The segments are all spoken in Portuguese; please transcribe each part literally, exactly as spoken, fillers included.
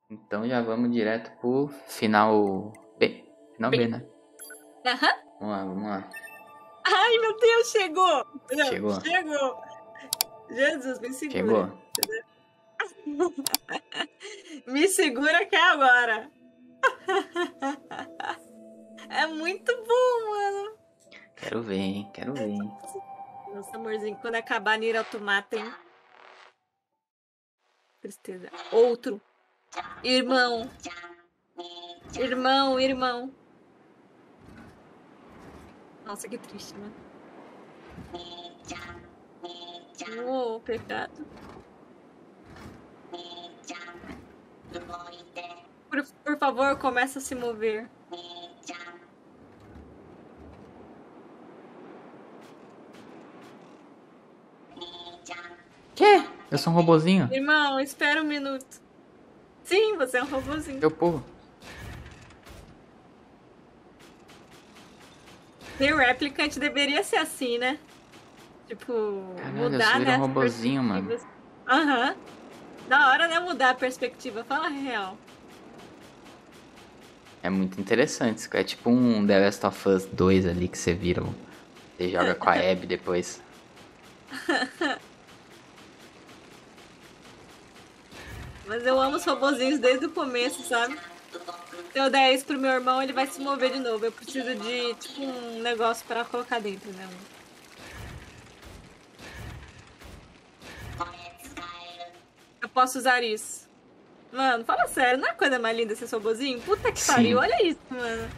Então já vamos direto pro final B. Final B, B. né? Aham. Vamos lá, vamos lá. Ai, meu Deus, chegou! Não, Chegou? Chegou! Jesus, me segura. Chegou? Me segura que é agora. É muito bom, mano. Quero ver, hein? Quero ver, hein? Nossa, amorzinho, quando acabar Nier Automata, hein? Tristeza. Outro. Irmão. Irmão, irmão. Nossa, que triste, né? Oh, pecado. Por, por favor, começa a se mover. Quê? Eu sou um robozinho? Irmão, espera um minuto. Sim, você é um robozinho. Eu pulo. Tem Replicant deveria ser assim, né? Tipo, Caralho, mudar, eu né? sou um as robozinho, mano. perspectivas. Aham. Da hora, né? Mudar a perspectiva. Fala a real. É muito interessante. Isso é tipo um The Last of Us dois ali que você vira. Você joga com a Abby depois. Mas eu amo os robozinhos desde o começo, sabe? Se eu der isso pro meu irmão, ele vai se mover de novo. Eu preciso de, tipo, um negócio pra colocar dentro, né? Eu posso usar isso. Mano, fala sério, não é coisa mais linda ser robozinho? Puta que Sim. pariu, olha isso, mano.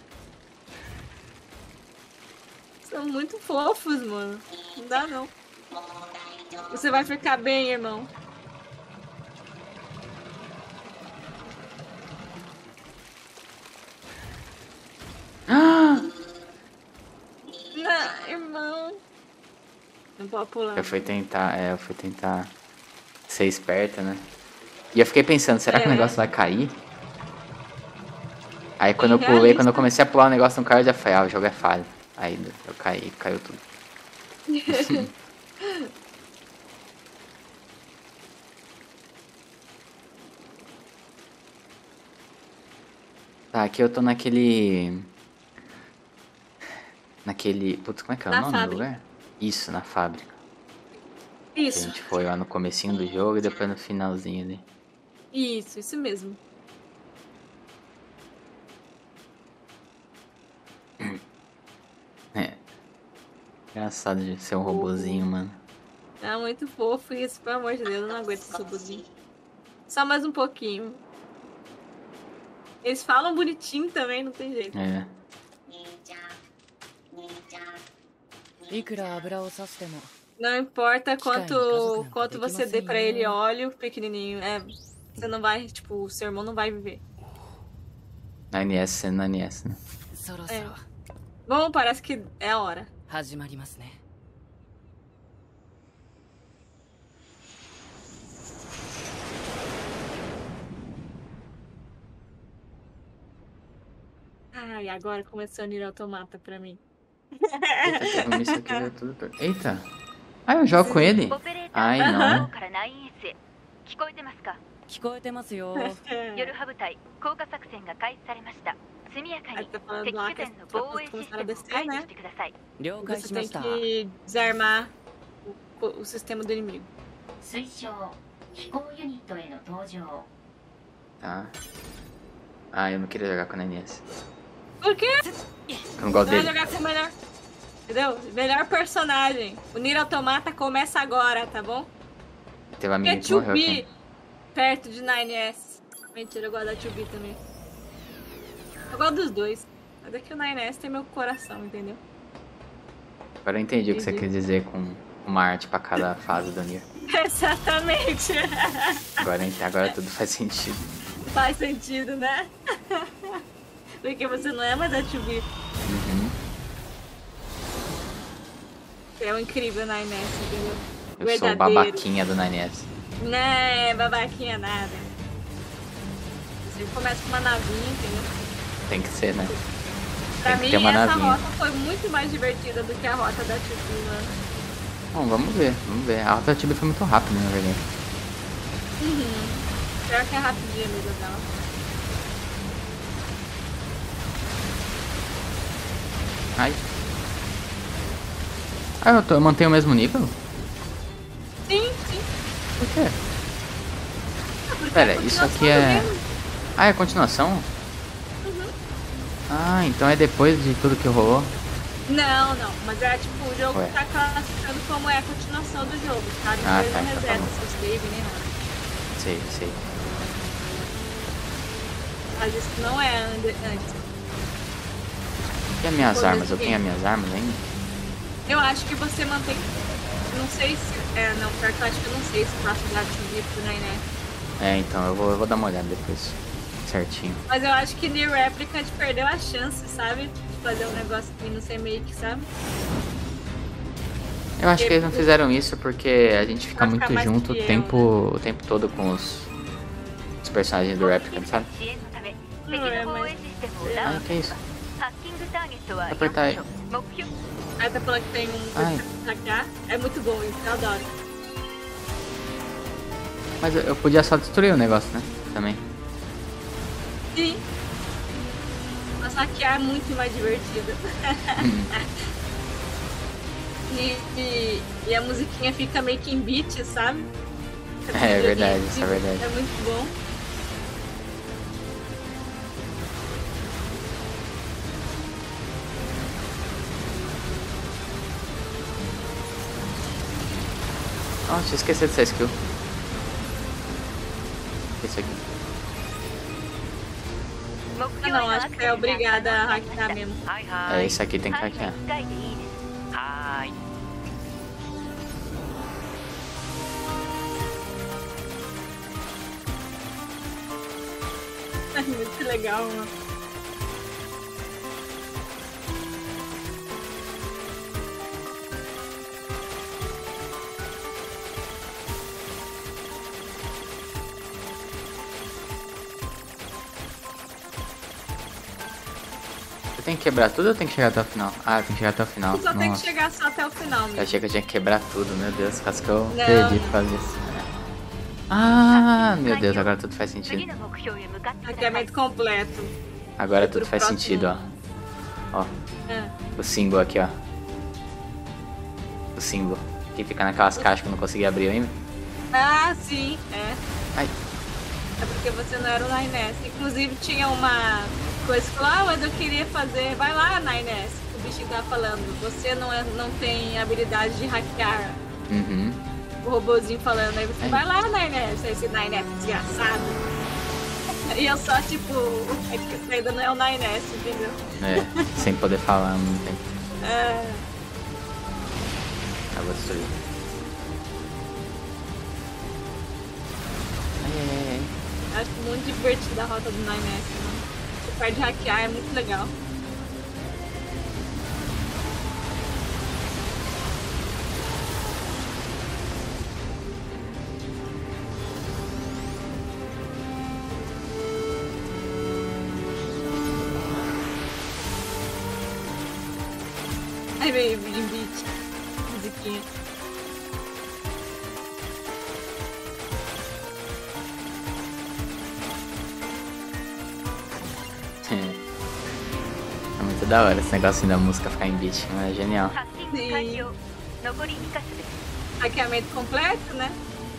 São muito fofos, mano. Não dá, não. Você vai ficar bem, irmão. Ah! Não, irmão. Não pode pular. Eu fui tentar, é, eu fui tentar ser esperta, né? E eu fiquei pensando, será que o É. negócio vai cair? Aí quando eu Realista. pulei, quando eu comecei a pular o negócio no cara, eu já falei, ah, o jogo é falho. Aí eu caí, caiu tudo. Tá, aqui eu tô naquele... Naquele... Putz, como é que é o Na nome do fábrica. lugar? Isso, na fábrica. Que a Isso, gente foi lá no comecinho do jogo e depois no finalzinho ali. isso, isso mesmo. É. Engraçado de ser um robozinho, mano. É muito fofo isso, pelo amor de Deus, eu não aguento esse robozinho. Só mais um pouquinho. Eles falam bonitinho também, não tem jeito. É. いくら油を差しても Não importa quanto, Cara, quanto você dê pra ele óleo pequenininho. É, você não vai, tipo, o seu irmão não vai viver. nine S sendo nine S, né? そろそろ É. Bom, parece que é a hora. 始まりますね Ai, agora começou a Nier Automata pra mim. Eita, teve um míssil que veio tudo per... Eita! Ah, eu jogo com ele? Ai, não. から ナインエス へ聞こえてますか？ 聞こえてますよ夜ハブ隊降下作戦が開始されました速やか Aí に tá falando 敵 lá 拠 que as 点の防 tropas 衛シス começaram a テムを descer, 解除 né? してください了解 Você しま tem した que desarmar o, o sistema do inimigo. 推奨飛行ユニットへの登場 Tá. Ah, eu não queria jogar com nine S. Por quê? Eu não gosto Vai dele. jogar com o melhor. Entendeu? Melhor personagem. O Nier Automata começa agora, tá bom? Teve um Porque amigo que morreu dois B aqui. perto de nine S. Mentira, eu gosto da dois B também. Eu gosto dos dois. Mas é que o nine S tem meu coração, entendeu? Agora eu entendi o que você Entendi. quis dizer com uma arte pra cada fase do Nier. Exatamente. Agora, ent- agora tudo faz sentido. Faz sentido, né? Porque você não é mais da dois B. Uhum. É o incrível nine S, entendeu? Eu sou o babaquinha do nine S. Não é babaquinha nada. Você começa com uma navinha, entendeu? Tem que ser, né? Pra Tem que mim, ter uma essa navinha. rota foi muito mais divertida do que a rota da dois B, mano. Bom, vamos ver, vamos ver. A Rota Tibia foi muito rápida, na verdade. Uhum. Pior que é rapidinho mesmo dela. Ai. Ah, eu, tô, eu mantenho o mesmo nível? Sim, sim. Por quê? Ah, porque Pera, é a isso continuação aqui do é... game. Ah, é continuação? Uhum. Ah, então é depois de tudo que rolou. Não, não. Mas é tipo, o jogo Ué. tá classificando como é a continuação do jogo, tá? Ah, Depois tá, não então tá reseta bom. seus save nem nada. Sei, sei. Mas isso não é ande- antes. E as minhas Coisa armas? Eu de tenho as game. minhas armas ainda? Eu acho que você mantém. Não sei se. É, não, pior que eu acho que eu não sei se passa da Tivito, né, né? É, então, eu vou, eu vou dar uma olhada depois. Certinho. Mas eu acho que Nier Replicant perdeu a chance, sabe? De fazer um negócio assim no remake, sabe? Eu acho que eles não fizeram isso porque a gente fica Pra ficar muito mais junto o fiel, tempo, né? o tempo todo com os, os personagens do Replicant, sabe? 支援のためうん敵の防衛システムをダウ Ah, ン que isso? ハッキングターゲットは Apertar aí. よんか所目標 Aí tá falando que tem um Ai. pra hackear. É muito bom isso, eu adoro. Mas eu, eu podia só destruir o negócio, né? Também. Sim. Mas hackear é muito mais divertido. e, e, e a musiquinha fica meio que em beat, sabe? É verdade, isso é verdade. É muito bom. Nossa, esqueci dessa skill. Esse aqui. 目 Ah, 標へ não, の acho アク que セ é スが obrigada a 可能にな hackear り mesmo. はいはい É, isso aqui tem que はい hackear. 機械でいいですはーい É muito legal, mano. Eu tenho que quebrar tudo ou eu tenho que chegar até o final? Ah, eu tenho que chegar até o final. Só tem que Nossa. chegar só até o final Eu mesmo. achei que eu tinha que quebrar tudo, meu Deus, quase que eu Não. perdi por causa disso. Ah, meu Deus, agora tudo faz 次 sentido. の目標へ向かってください Hackeamento completo. Agora E tudo pro faz próximo. sentido, ó. Ó, É. o símbolo aqui, ó. O símbolo. Que fica naquelas caixas que eu não consegui abrir ainda. Ah, sim, é. Ai, É porque você não era o nine S. Inclusive tinha uma coisa que falou, ah, mas eu queria fazer. Vai lá, nine S. O bichinho tava falando, você não, é, não tem habilidade de hackear. uhum. O robozinho falando, aí você Ai. vai lá, nine S. Aí esse nine S desgraçado. E eu só, tipo, é que você ainda não é o nine S, entendeu? É, sem poder falar, não tem. É. Eu vou destruir. Ai, ai, ai, ai. Acho muito divertido a rota do nine S, mano. Você perde hackear, é muito legal. Aí veio de beat, musiquinha. É muito da hora esse negocinho da música ficar em beat, é genial. ハッキング完了残りにか所です Hackeamento completo, né?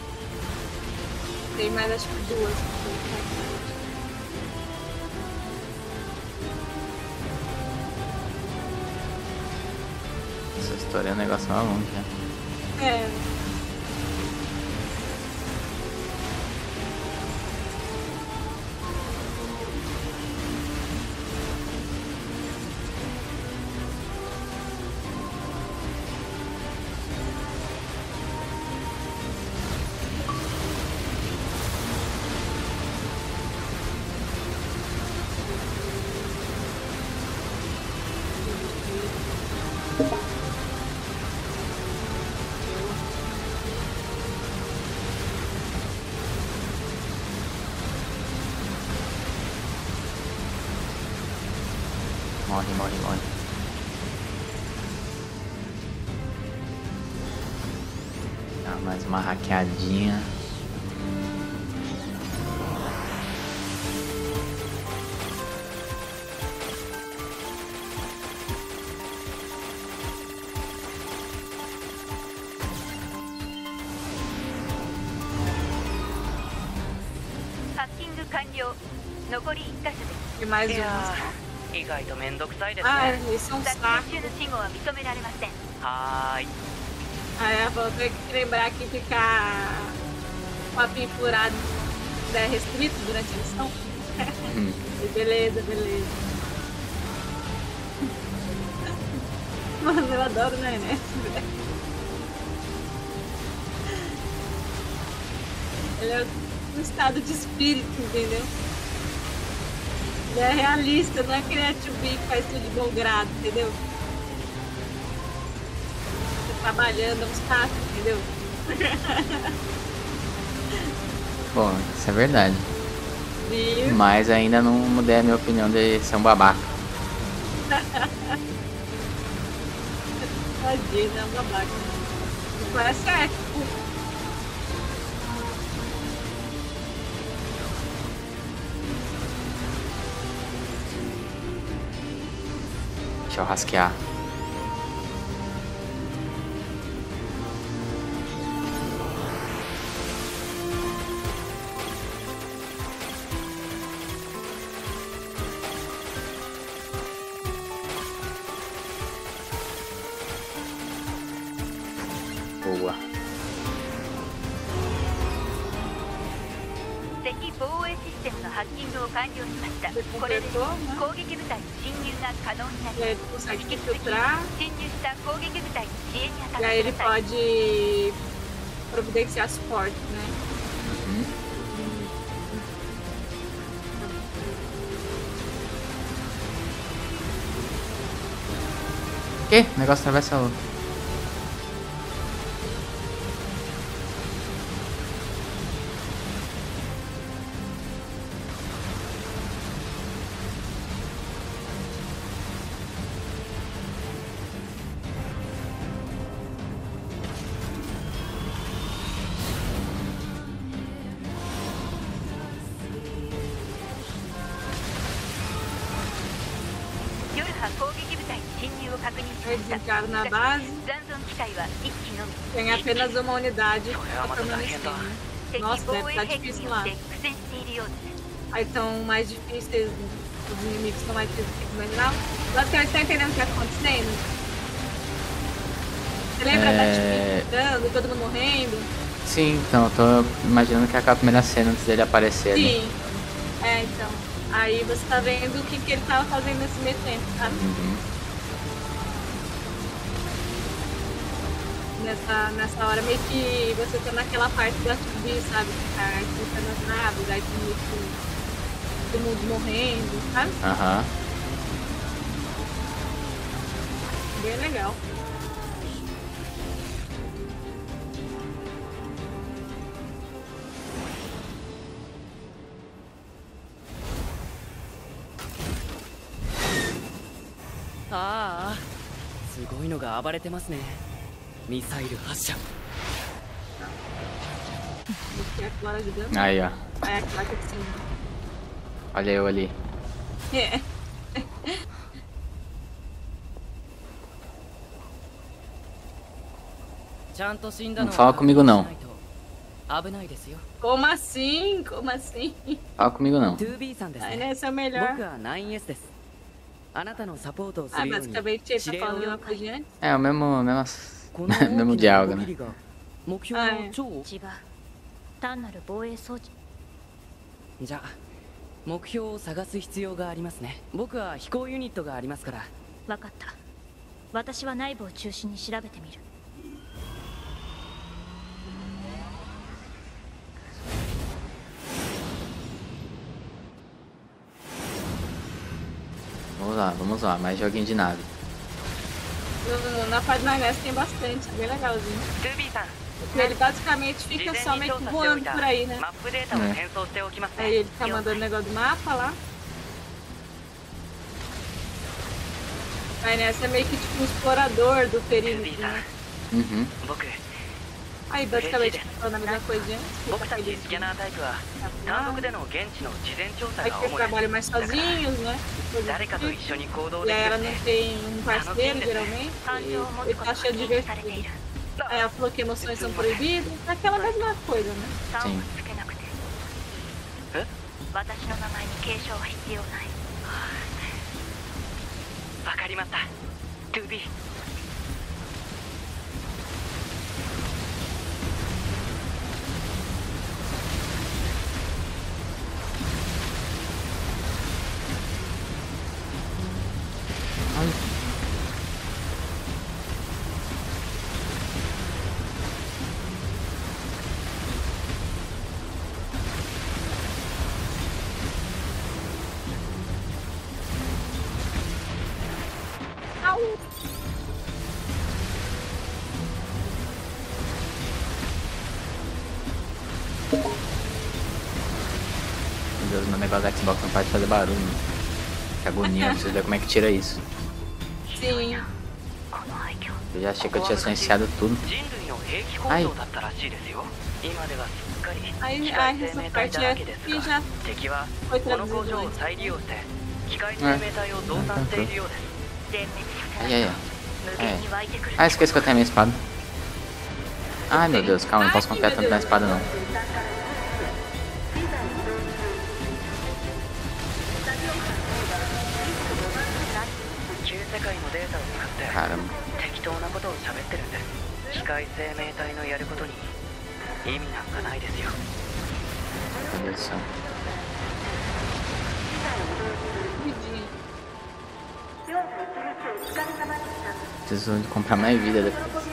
Tem mais acho que duas. Essa história é um negócio mal longe, né? É. Morre, morre, morre. Dá mais uma hackeadinha. 完了。残りいっか所です。 E mais いや umas. ー意外とめんどくさいです Ah, ね。 eles são 撮 sacos. 影中の信号は認められません。 はーい。 Aí ela falou, tem que lembrar que ficar papinho furado é restrito durante a missão. Hum. Beleza, beleza. Mano, eu adoro, né, né? Ele é um estado de espírito, entendeu? Ele é realista, não é aquele ativi que faz tudo de bom grado, entendeu? Tá trabalhando, é uns tacos, entendeu? Bom, isso é verdade. Viu? Mas ainda não mudei a minha opinião de ser um babaca. Tadinho, é um babaca. Parece ético. Deixa eu rasquear. Boa. 敵防衛システムのハッキングを完了しました。 Você これで completou, né? 攻撃部隊の侵入が可能になり E aí ま ele す。 consegue 引き続き infiltrar. 侵入した攻撃部隊の支援に当た E っ aí て ele ください。 pode providenciar suporte, né? Uhum. Que? O negócio atravessa o... 夜波攻撃部隊の侵入を確認し Aí ました。 desencaram na base. 残存機体はいっきのみ。 Tem apenas uma unidade Isso é uma permanecendo. tragédia. Né? 敵 Nossa, 防 deve 衛 estar 兵器に difícil よ lá. って苦戦しているようです。 Aí estão mais difíceis, os inimigos estão mais difíceis que imaginar. Basicamente, tá entendendo o que tá acontecendo? Você lembra É. da Tiffany gritando, todo mundo morrendo? Sim, então eu tô imaginando que é aquela primeira cena antes dele aparecer ali. Sim. É, então. Aí você tá vendo o que, que ele tava fazendo nesse meio tempo, sabe? Uhum. Nessa, nessa hora meio que você tá naquela parte da T V, sabe? Que tá gritando as naves, aí tem meio que todo mundo morrendo, sabe? Aham. Bem legal. Ah, あすごいのが暴れてますね。ミサイル発射。 Aqui a Clara ajudando. Aí, ó. Aí a Clara tá assim. Olha eu ali. É. Não fala comigo, não. Como assim? Como assim? Fala comigo não. ツービー さんです Aí ね。 nessa é melhor. 僕は ナインエス です。あなたのサポートをす Ah, るように basicamente ele 指 tá 令を falando 了 uma 解。 coisa de antes. É o mesmo, mesmo, この大 mesmo きな diálogo, 動 né? きが目標の超違う。単なる防衛装置。 じゃあ目標を探す必要がありますね。僕は飛行ユニットがありますから。 わかった。私は内部を中心に調べてみる。 Vamos lá, vamos lá. Mais joguinho de nave. No- Na parte da Ness tem bastante, bem legalzinho. トゥービー さん Porque ele basicamente 事 fica 前 só に meio 調 que 査してお voando いた por aí, né? マップデータを転送しておきます Aí ね ele tá mandando o negócio do mapa lá. Aí nessa é meio que tipo um explorador do トゥービ perímetro, ーさん né? Uhum. 僕 Aí basicamente falando a mesma coisa de antes. 僕たちスキャナータイプは単独での現地の事前調査 Aí が que eles 主です trabalham mais sozinhos, né? Coisa 誰か do と一 tipo. 緒に行動 E で aí き ela るっ não て tem um parceiro, geralmente. 感 E 情を持つ ele こ tá とが cheio de 禁止されてい divertido. る。 Aí ela falou que emoções são proibidas. Aquela mesma coisa, né? 差をつけなくて。 私の名前に継承は必要ない。 わかりました。トゥービー。 Meu Deus, meu negócio da Xbox não pode fazer barulho. Que agonia, eu preciso ver como é que tira isso. Sim. Eu já achei que eu tinha silenciado tudo. Ai. Aí, aí essa parte é que já foi traduzido antes. Ai, ai, ai. É. Ah, esqueci que eu tenho a minha espada. Ai, meu Deus, calma, não posso confiar tanto na espada, não. Caramba. Meu Deus do céu. Preciso de comprar mais vida depois.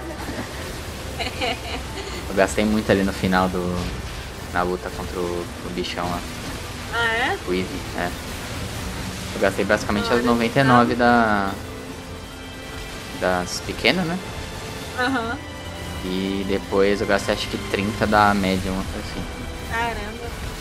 Eu gastei muito ali no final do... na luta contra o, o bichão lá. Ah, é? O Eevee, é. Eu gastei basicamente as noventa e nove da... das pequenas, né? Aham. Uhum. E depois eu gastei acho que trinta da média, uma coisa assim. Caramba.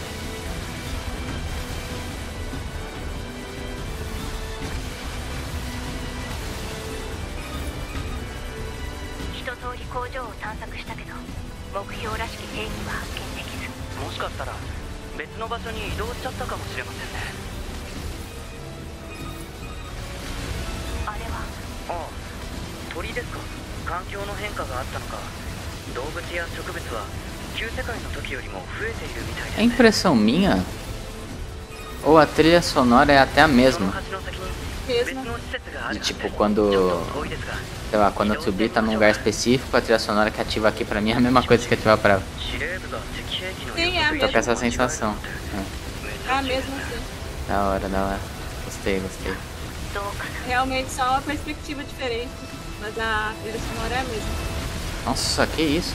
É impressão minha? Ou a trilha sonora é até a mesma? Mesmo. De, tipo, quando... sei lá, quando o Tsubi tá num lugar específico, a trilha sonora que ativa aqui pra mim é a mesma coisa que ativa pra ela. Sim, é a Tô mesma. com essa sensação. É a mesma, sim. Da hora, da hora. Gostei, gostei. Realmente só uma perspectiva diferente. Mas a trilha sonora é a mesma. Nossa, que isso?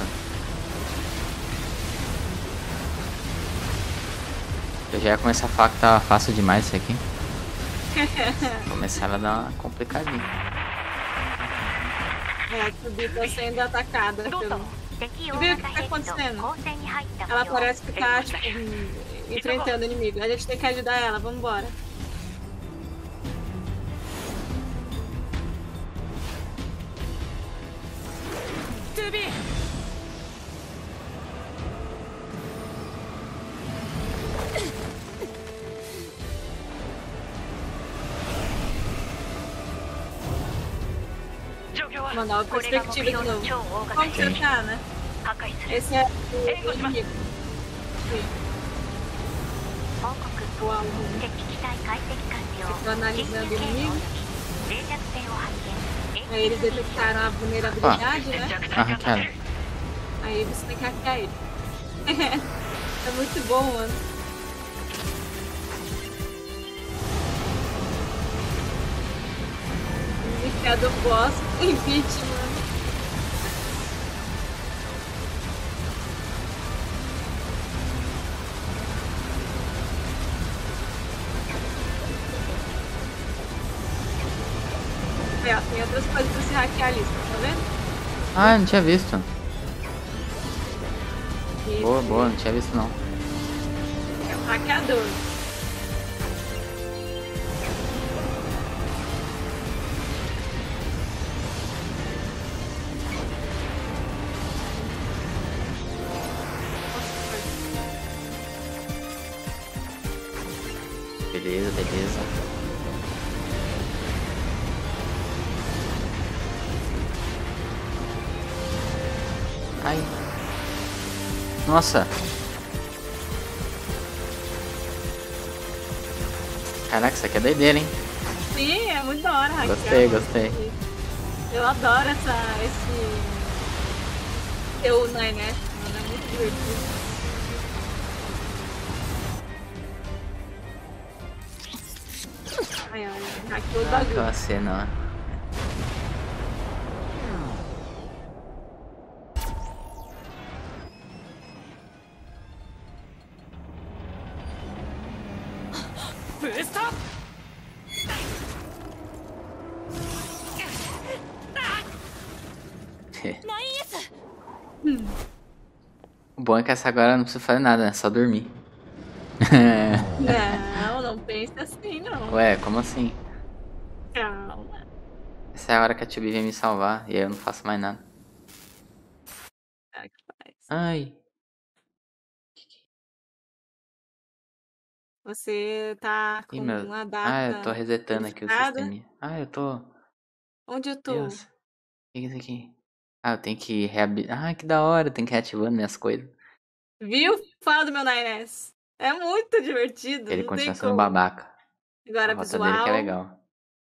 Eu já ia começar a falar que tava fácil demais isso aqui. Começava a dar uma complicadinha. É, a Tsubi tá sendo atacada pelo... Tu viu o que tá acontecendo? Ela parece que tá, tipo, enfrentando o inimigo. A gente tem que ajudar ela, vambora. Tsubi! Mandar uma perspectiva de novo. Como que você tá, né? Esse é o inimigo. Sim. Uau. Estou analisando o inimigo. Aí eles detectaram a vulnerabilidade, né? Ah, hackeada. Aí você tem que hackear ele. É muito bom, mano. Do boss em vítima. É, tem outras coisas pra se hackear ali, tá vendo? Ah, não tinha visto. Isso. Boa, boa, não tinha visto não. É um hackeador. Beleza, beleza. Ai. Nossa. Caraca, isso aqui é doideira, hein? Sim, é muito da hora, Raquel. Gostei, gostei. Eu adoro essa, esse... Eu, né, né? É muito divertido. Ai, ai, Raquel Ah, da aquela cena, ó. O bom é que essa agora não precisa fazer nada, né? Só dormir. Não, não pensa assim, não. Ué, como assim? Calma. Essa é a hora que a Tio B vem me salvar e aí eu não faço mais nada. Será que faz? Ai. Você tá Ih, com meu... uma Ah, data eu tô resetando aqui o registrada? sistema. Ah, eu tô... Onde eu tô? Deus. O que é isso aqui? Ah, eu tenho que reabilitar. Ah, que da hora, eu tenho que ir reativando minhas coisas. Viu? Fala do meu Nines. É muito divertido, Ele não continua tem sendo como. babaca. A Agora rota dele que é visual. legal.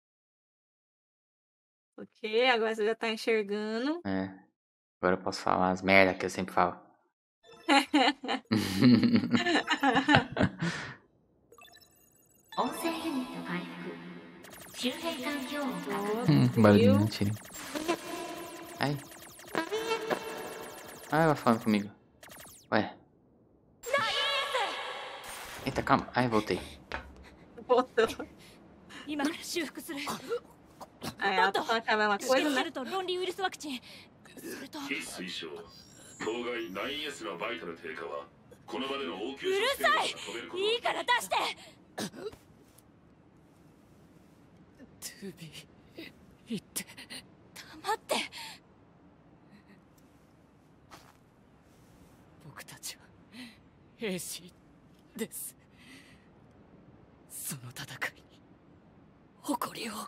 Ok, agora você já tá enxergando. É. Agora eu posso falar as merdas que eu sempre falo. hum, barulhinho, mentira. Ai. Ah, ela falando comigo. Ué. Eita, calma. Ai, voltei. Voltou. 今から修復する。 Aí ela tá falando que é a mesma スケ coisa, セ né? ルと論理ウイルスワクチン。それと。うる非推奨当該 ナインエス のバイタル低下はこの場での応急さい。いいから出して。トゥビー、言って。黙って。僕たちは兵士です。その戦いに誇りを。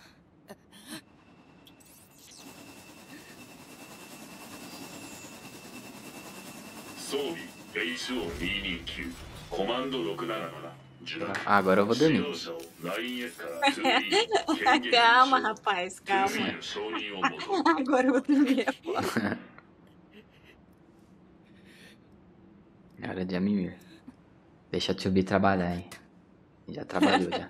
装備 エイチオーにーにーきゅう コマンドろくななな 受諾 Ah, agora eu vou 使 dormir. 用者を ナインエス から ツービー 権限 Calma, rapaz, ツー calma. ビー の承認を求め Agora eu vou dormir. Pô. É hora de mimir. Deixa a Tio B trabalhar, hein? Já trabalhou, já.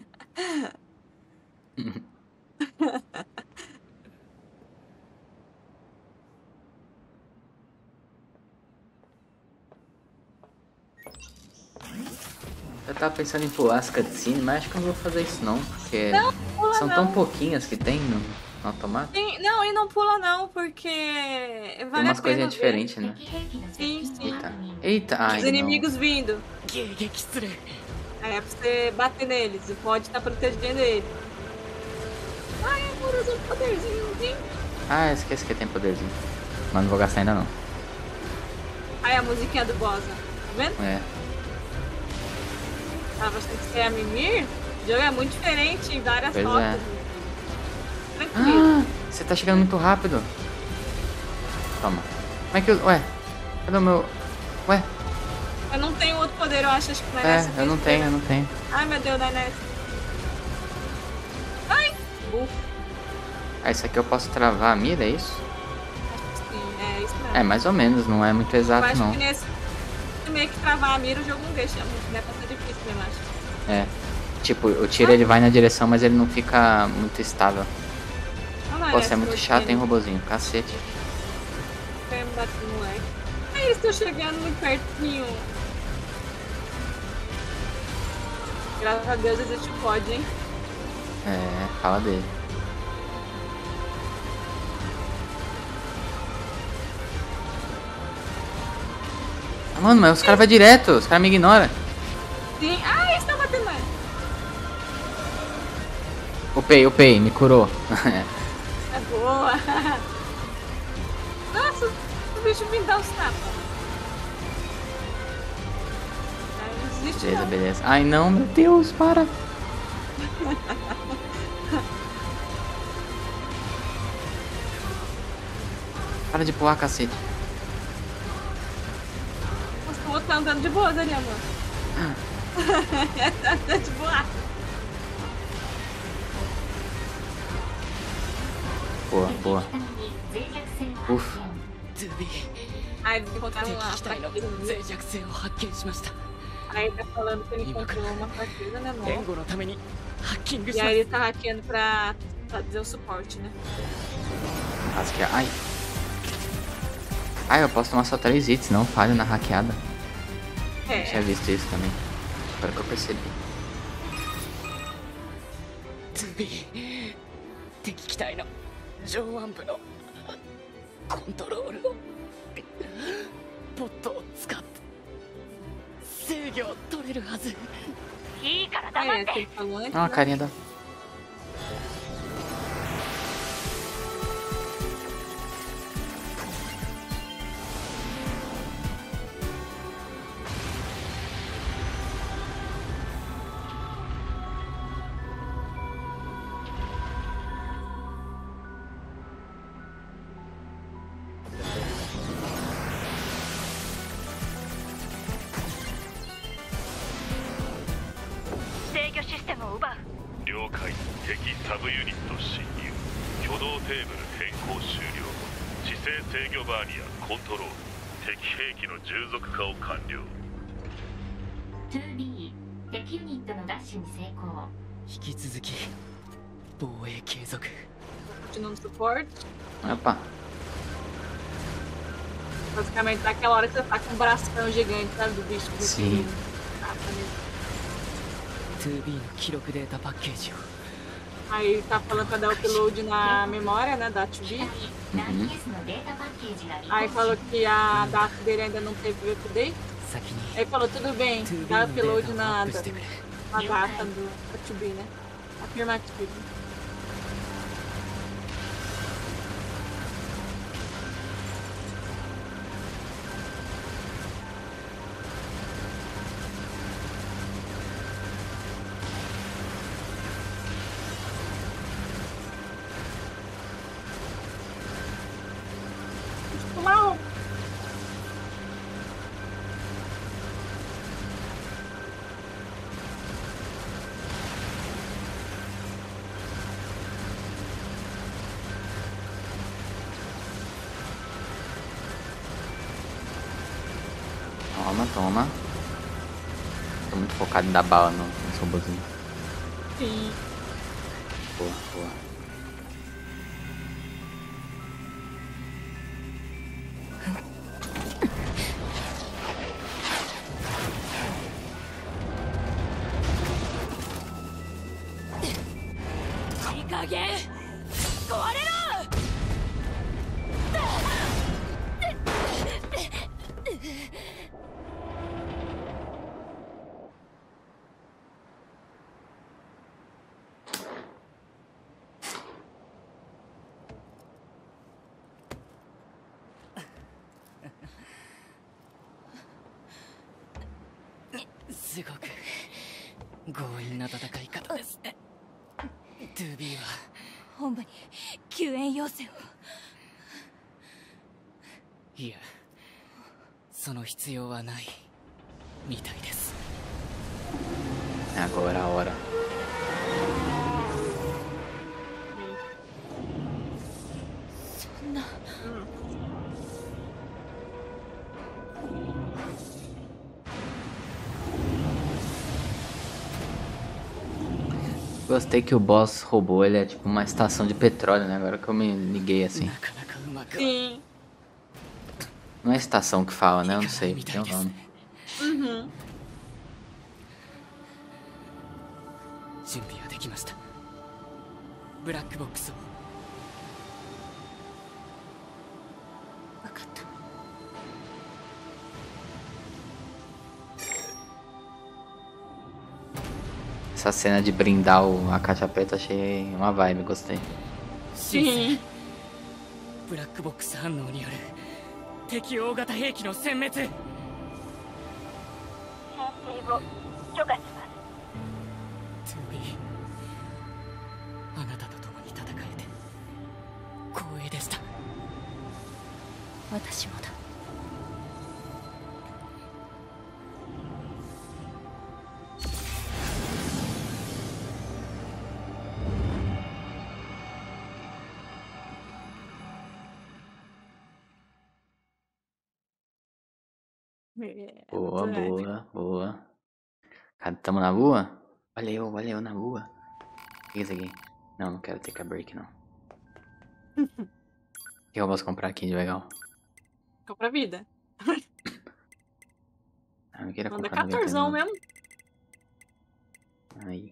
Eu tava pensando em pular as cutscenes, mas acho que eu não vou fazer isso não, porque Não, pula são não. tão pouquinhas que tem no, no automático. Sim, não, e não pula não, porque Tem vale umas a pena coisinhas ver. diferentes, né? Sim, sim. Eita, eita, ai Os não. inimigos vindo. 迎撃する。 Aí é pra você bater neles, e pode estar protegendo ele. Ai, amor, usa um poderzinho, hein? Ah, esqueci que tem poderzinho. Mas não vou gastar ainda não. Aí a musiquinha do boss, ó. Tá vendo? É. Ah, você que ser a Mimir, o jogo é muito diferente em várias Pois rotas. é. Tranquilo. Ah, você tá chegando muito rápido. Toma. Como é que eu... Ué, cadê o meu... Ué, Eu não tenho outro poder, eu acho, acho que não é é, nessa eu não que tenho, eu não tenho. Ai, meu Deus, não é nessa. Ai! Buf. Ah, isso aqui eu posso travar a mira, é isso? Acho que sim, é isso mesmo. É, mais ou menos, não é muito eu exato acho não. que nesse meio que travar a mira, o jogo não deixa muito, né? Pra ser difícil mesmo, acho. É. Tipo, o tiro ele vai na direção, mas ele não fica muito estável. Olha lá, Pô, essa você é muito cortina. chato, hein, robozinho? Cacete. Vai me bater no moleque. Ai, estou chegando muito pertinho. Graças a Deus existe o C O D, hein? É, fala dele. Ah, mano, mas os caras vão direto, os caras me ignoram. Sim. Ai, está batendo mais. Upei, upei, me curou. É boa. Nossa, o bicho me dá os tapas. Ai, não desiste Beleza, não. beleza. Ai não, meu Deus, para. Para de pular, cacete. Nossa, o outro tá andando de boa ali, amor. Tá andando de boa. Boa, boa. 敵機体に脆弱性を発 Ufa. 見トゥービー Aí eles encontraram 敵 uma 機体の fraqueza. 脆弱性を発見しました。 Aí tá falando que ele encontrou uma fraqueza, né, 援 amor? 護のためにハッキングし E ま aí す ele tá hackeando pra fazer o suporte, né? Hackear. Ai. Ai, eu posso tomar só três hits, não falho na hackeada. Eu tinha É, visto isso também. Agora que eu percebi. トゥービー敵機体の上腕部のコントロールをポットを使って制御を取れるはず。 いいから黙 é, っ que て ele falou antes, Ó, a né? carinha da. ツービー 敵ユニットのダッシュに成功。 引き続き防衛継続。 Continuando o suporte. Opa. Basicamente, tá aquela hora que você tá com um bração gigante, sabe, do bicho. Do Sim. Tapa nele. ツービー の記録データパッケージを Aí tá falando pra dar o upload na memória, né, da ツービー. ランケースのデータパッケージが未 Aí 更 falou 新。 que a data dele ainda não teve update. 先に Aí falou, tudo bem, ツービー dá のデー upload タをア na, ップしてくれ。 na data do, da ツービー, né? Afirmativo. Mal. Toma, toma. Tô muito focado em dar bala no, no robôzinho. Sim. Boa, boa. Super すごく強引な戦い方ですね。トゥービーは本部に救援要請を。 いや、その必要はないみたいです。 Agora a hora. Gostei que o boss robô, ele é tipo uma estação de petróleo, né? Agora que eu me liguei assim. Sim. Não é estação que fala, né? Eu não sei, tem um nome. Uhum. 準備はできました。ブラックボックスを。 分かった。 Essa cena de brindar o, a caixa preta achei uma vibe, gostei. Sim. ブラックボックス反応による敵大型兵器の殲滅。 編成を許可します。 トゥービー、あなたと共に戦えて光栄でした。 私もだ。 ト É, Boa, muito épico. boa, boa. Cara, tamo na lua? Olha eu, olha eu na lua. O que é isso aqui? Não, não quero take a break, não. O que eu posso comprar aqui de legal? Compra vida. Ah, eu queria Manda comprar quatorzão noventa e nove. mesmo. Aí.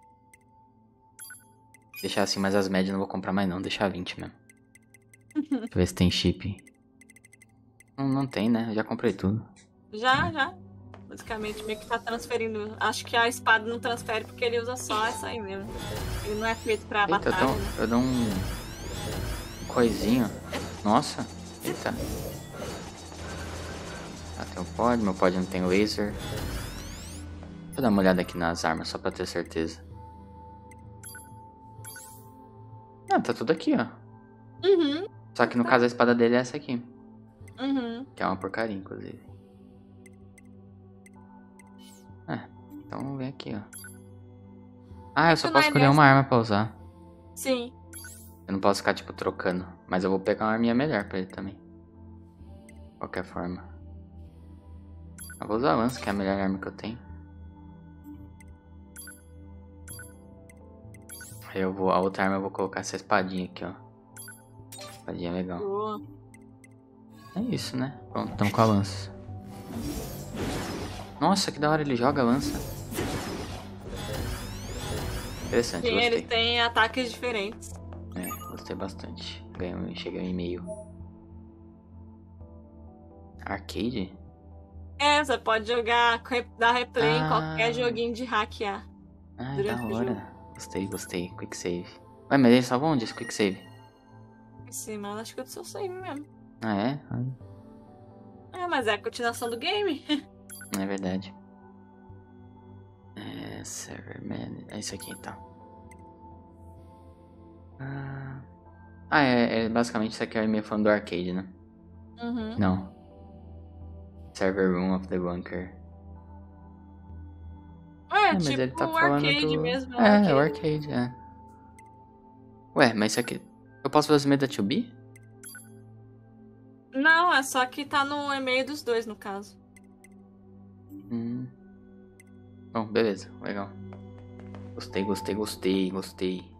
Deixar assim, mas as médias não vou comprar mais não. Deixar vinte mesmo. Deixa eu ver se tem chip. Não, não tem, né? Eu já comprei tudo. Já, já. Basicamente, meio que tá transferindo. Acho que a espada não transfere porque ele usa só essa aí mesmo. Ele não é feito pra Eita, eu batalha, dou, né? eu dou um... um coisinho. Nossa. Eita. Ah, tem o pod. Meu pod não tem laser. Deixa eu dar uma olhada aqui nas armas, só pra ter certeza. Ah, tá tudo aqui, ó. Uhum, Só que no caso a espada dele é essa aqui. uhum. Que é uma porcaria, inclusive. É, então vem aqui, ó. Ah, eu só Isso posso não é escolher dessa. uma arma pra usar. Sim. Eu não posso ficar, tipo, trocando. Mas eu vou pegar uma arminha melhor pra ele também. De qualquer forma. Eu vou usar a lança, que é a melhor arma que eu tenho. Aí eu vou, a outra arma eu vou colocar essa espadinha aqui, ó. Espadinha legal. Boa. É isso, né? Pronto, tamo com a lança. Nossa, que da hora ele joga a lança. Interessante, Sim, gostei. eles têm ataques diferentes. É, gostei bastante. Ganhei, cheguei em e-mail. Arcade? É, você pode jogar, dar replay em Ah. qualquer joguinho de hackear. Ah, Durante da o hora. jogo. Gostei, gostei. Quick save. Ué, mas ele salvou onde esse quick save? Em cima, acho que é do seu save mesmo. Ah, é? É, mas é a continuação do game. Ah, é verdade. É, server man. É isso aqui então. Ah, ah é, é basicamente isso aqui é o e-mail falando do arcade, né? Uhum. Não. Server room of the bunker. É, É, mas tipo ele tá o falando arcade do... mesmo. É, arcade. é o arcade, é. Ué, mas isso aqui... Eu posso fazer o e-mail da to be? Não, é só que tá no e-mail dos dois, no caso. Hum. Bom, beleza, legal. Gostei, gostei, gostei, gostei.